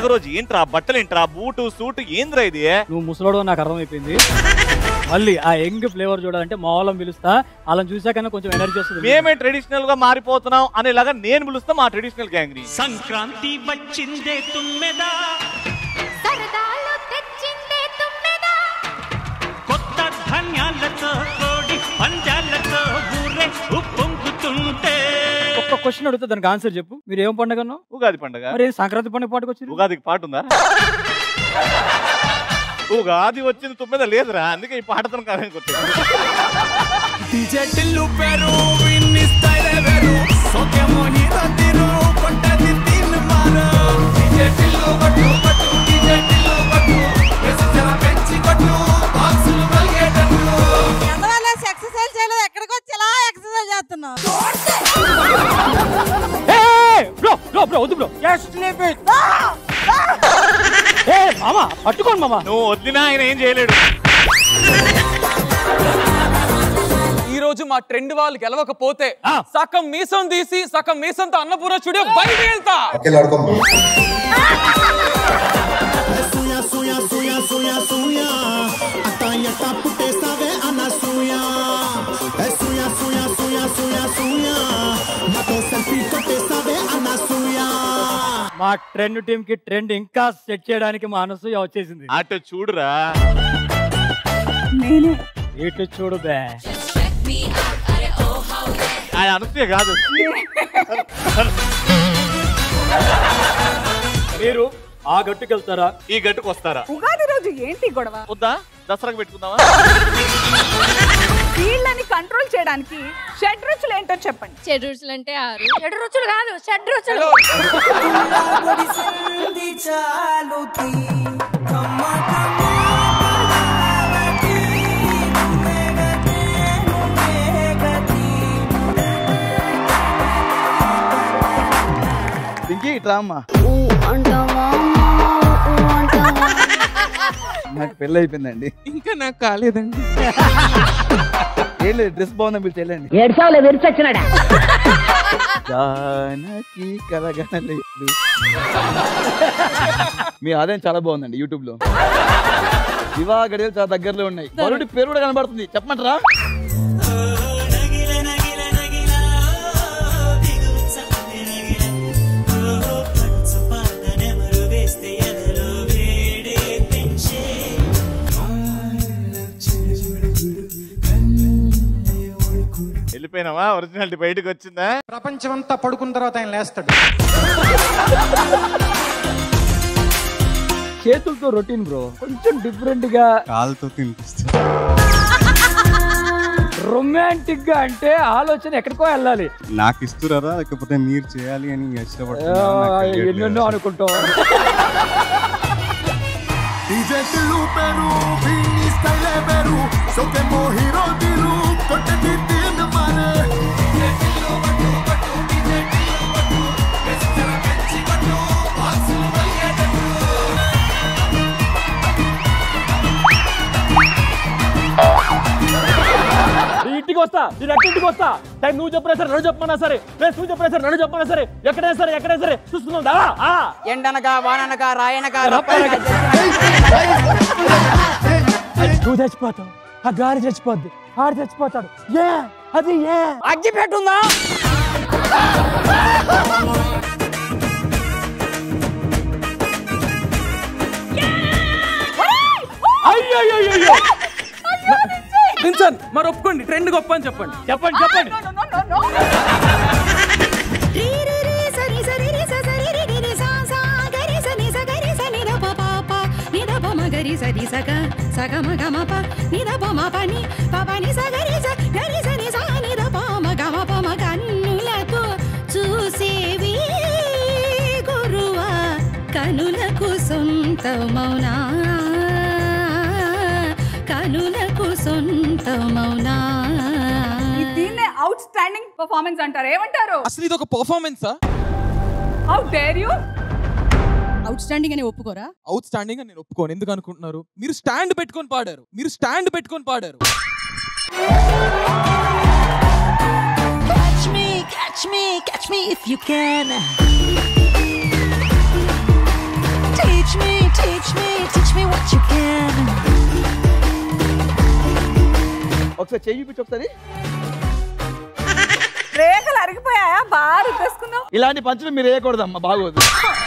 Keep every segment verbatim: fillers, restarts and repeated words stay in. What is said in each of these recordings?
పండగ రోజు ఏంట్రా బట్టలు ఏంట్రా బూటు సూటు ఏంద్రా ఇది? నువ్వు ముసలోడు నాకు అర్థమైపోయింది. మళ్ళీ ఆ యంగ్ ఫ్లేవర్ చూడాలంటే మా వాళ్ళని పిలుస్తా, వాళ్ళని చూసాకన్నా కొంచెం ఎనర్జీ వస్తుంది. మేమే ట్రెడిషనల్ గా మారిపోతున్నాం అనేలాగా నేను పిలుస్తా మా ట్రెడిషనల్ గ్యాంగ్ ని. సంక్రాంతి వచ్చిందే తుమ్మెదా, సరదాలు తెచ్చిందే తుమ్మెదా, కొత్త ధాన్యాలతో కోడి పంజాలతో ఊరే ఉప్పొంగుతుంటే. ఒక్క క్వశ్చన్ అడిగితే దానికి ఆన్సర్ చెప్పు. మీరు ఏం పండుగ అన్నావు? ఉగాది పండుగ. మరి సంక్రాంతి పండుగ పాటకు వచ్చింది. ఉగాదికి పాట ఉందా? ఉగాది వచ్చింది తుమ్మెద లేదురా, అందుకే ఈ పాటతో కారణం ఎక్కడికి వచ్చేలా ఎక్సర్సైజ్ చేస్తున్నావు? పట్టుకోండి మామా. నువ్వు వద్దినా ఆయన ఏం చేయలేడు. ఈ రోజు మా ట్రెండ్ వాళ్ళు గెలవకపోతే సగం మీసం తీసి సగం మీసంతో అన్నపూర్ణ స్టూడియో బయట వెళ్తా. మా ట్రెండ్ టీమ్ కి ట్రెండ్ ఇంకా సెట్ చేయడానికి మా అనసూయ వచ్చేసింది. అటు చూడురా. ఇటు చూడు బే. అనసూయ కాదు. మీరు ఆ గట్టుకు వెళ్తారా, ఈ గట్టుకు వస్తారా? ఉగాది రోజు ఏంటి గొడవ? వద్దా దసరాకు పెట్టుకుందామా? వీళ్ళని కంట్రోల్ చేయడానికి షడ్ రుచులు ఏంటో చెప్పండి. షడ్ రుచులు అంటే ఆరు. షడ్ రుచులు కాదు, షడ్ రుచులు. నాకు పెళ్ళి అయిపోయిందండి. ఇంకా నాకు కాలేదండి. ఏం లేదు, డ్రెస్ బాగుందని మీరు చెల్లండి. జానకి కలగనలేదు. మీ ఆదాయం చాలా బాగుందండి యూట్యూబ్ లో. వివాహ గడియలు చాలా దగ్గరలో ఉన్నాయి. బరుడి పేరు కూడా కనబడుతుంది, చెప్పమంటారా? వెళ్ళిపోయినావా? ఒరిజినాలిటీ బయటకు వచ్చిందా? ప్రపంచం అంతా పడుకున్న తర్వాత ఆయన లేస్తాడు. చేతులతో రొటీన్ బ్రో, కొంచెం డిఫరెంట్ గా కాలుతో తినిపిస్తా. రొమాంటిక్ గా అంటే ఆలోచన ఎక్కడికో వెళ్ళాలి. నాకు ఇస్తున్నారా లేకపోతే మీరు చేయాలి అని ఇష్టపడుతున్నా? ఎన్నెన్నో అనుకుంటాం. ఇంటికి వస్తా, నేను ఇంటికి వస్తా. టైం నువ్వు చెప్పినా సరే నన్ను చెప్పమన్నా సరే, ప్లేస్ నువ్వు చెప్పినా సరే నన్ను చెప్పమన్నా సరే, ఎక్కడైనా సరే ఎక్కడైనా సరే చూసుకుందా. ఎండనగా వాననగా రాయనగా నువ్వు చచ్చిపోతావు, ఆ గాలి చచ్చిపోద్ది, ఆడు చచ్చిపోతాడు. ఏ అది ఏ అగ్గి పెట్టుందా? అయ్యో మరి ఒప్పుకోండి, ట్రెండ్ గొప్ప అని చెప్పండి. చెప్పండి చెప్పండి. కన్నులతో చూసేవి గురువా, కనులకు సొంతమౌనా, కనులకు సొంతమౌనా. దీన్నే అవుట్ స్టాండింగ్ పర్ఫార్మెన్స్ అంటారు. ఏమంటారు? అసలు ఇది ఒక పర్ఫార్మెన్సా? How dare you? Outstanding అని ఒప్పుకోరా? అవుట్ స్టాండింగ్ అని నేను ఒప్పుకోను. ఎందుకు అనుకుంటున్నారు? మీరు స్టాండ్ పెట్టుకొని పాడారు, మీరు స్టాండ్ పెట్టుకొని పాడారు. Catch me, catch me, catch me if you can. ఒకసారి చెయ్యి చూపించు ఒకసారి. రేఖలు అరిగిపోయాయా? బాగా రుద్దేసుకున్నావు. ఇలాంటి పంచులు మీరు వేయకూడదమ్మా, బాగోదు.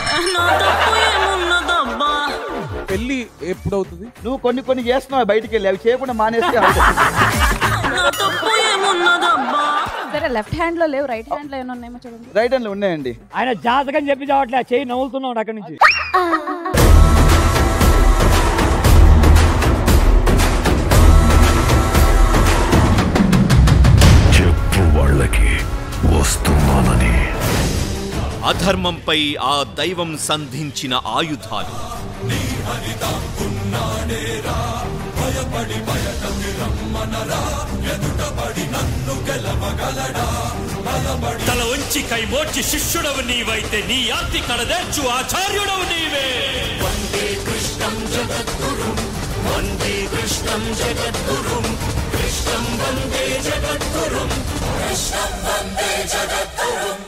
పెళ్లి ఎప్పుడవుతుంది? నువ్వు కొన్ని కొన్ని చేస్తున్నావు బయటికి వెళ్ళి, అవి చేయకుండా మానేస్తే సరే, లెఫ్ట్ హ్యాండ్ లో లేవు, రైట్ హ్యాండ్ లో ఏమైనా ఉన్నాయేమో చూడండి. రైట్ హ్యాండ్ లో ఉన్నాయండి. ఆయన జాతకం చెప్పి చావట్లే, చెయ్యి నవ్వుతున్నాడు అక్కడి నుంచి. చెప్పు వాళ్ళకి వస్తున్నానని. అధర్మంపై ఆ దైవం సంధించిన ఆయుధాలు. తల వంచి కైమోర్చి శిష్యుడవు నీవైతే నీ ఆర్తి కడదేర్చు ఆచార్యుడవు నీవే. వందే కృష్ణం జగద్గురుం, వందే కృష్ణం జగద్గురుం, కృష్ణం వందే జగద్గురుం, కృష్ణం వందే జగద్గురుం.